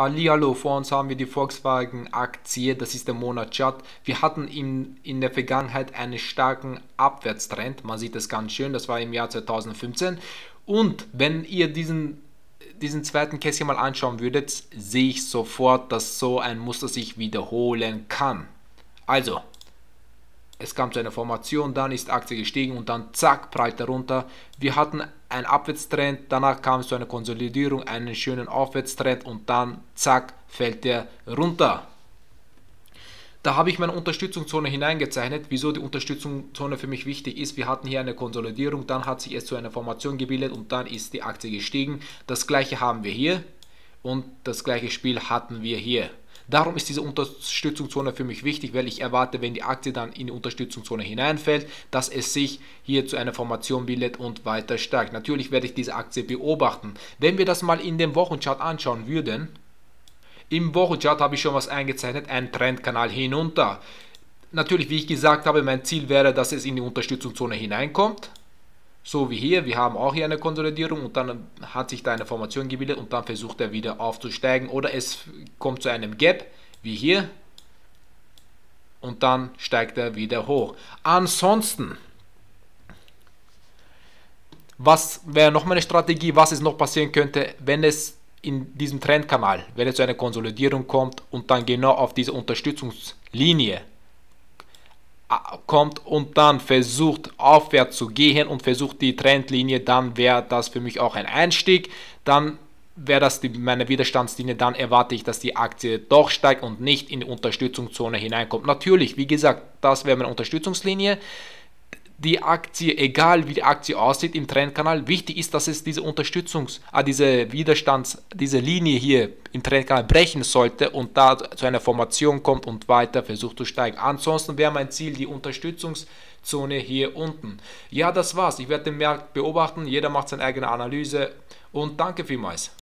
Hallihallo, vor uns haben wir die Volkswagen-Aktie, das ist der Monatschart. Wir hatten in der Vergangenheit einen starken Abwärtstrend, man sieht das ganz schön, das war im Jahr 2015. Und wenn ihr diesen zweiten Kästchen mal anschauen würdet, sehe ich sofort, dass so ein Muster sich wiederholen kann. Also, es kam zu einer Formation, dann ist die Aktie gestiegen und dann zack, prallt er runter. Wir hatten einen Abwärtstrend, danach kam es zu einer Konsolidierung, einen schönen Aufwärtstrend und dann zack, fällt der runter. Da habe ich meine Unterstützungszone hineingezeichnet. Wieso die Unterstützungszone für mich wichtig ist, wir hatten hier eine Konsolidierung, dann hat sich es zu einer Formation gebildet und dann ist die Aktie gestiegen. Das gleiche haben wir hier und das gleiche Spiel hatten wir hier. Darum ist diese Unterstützungszone für mich wichtig, weil ich erwarte, wenn die Aktie dann in die Unterstützungszone hineinfällt, dass es sich hier zu einer Formation bildet und weiter steigt. Natürlich werde ich diese Aktie beobachten. Wenn wir das mal in dem Wochenchart anschauen würden, im Wochenchart habe ich schon was eingezeichnet, einen Trendkanal hinunter. Natürlich, wie ich gesagt habe, mein Ziel wäre, dass es in die Unterstützungszone hineinkommt. So wie hier, wir haben auch hier eine Konsolidierung und dann hat sich da eine Formation gebildet und dann versucht er wieder aufzusteigen oder es kommt zu einem Gap, wie hier, und dann steigt er wieder hoch. Ansonsten, was wäre noch meine Strategie, was es noch passieren könnte, wenn es in diesem Trendkanal, wenn es zu einer Konsolidierung kommt und dann genau auf diese Unterstützungslinie kommt und dann versucht aufwärts zu gehen und versucht die Trendlinie, dann wäre das für mich auch ein Einstieg, dann wäre das meine Widerstandslinie, dann erwarte ich, dass die Aktie doch steigt und nicht in die Unterstützungszone hineinkommt. Natürlich, wie gesagt, das wäre meine Unterstützungslinie. Die Aktie, egal wie die Aktie aussieht im Trendkanal, wichtig ist, dass es diese diese Linie hier im Trendkanal brechen sollte und da zu einer Formation kommt und weiter versucht zu steigen. Ansonsten wäre mein Ziel die Unterstützungszone hier unten. Ja, das war's. Ich werde den Markt beobachten. Jeder macht seine eigene Analyse und danke vielmals.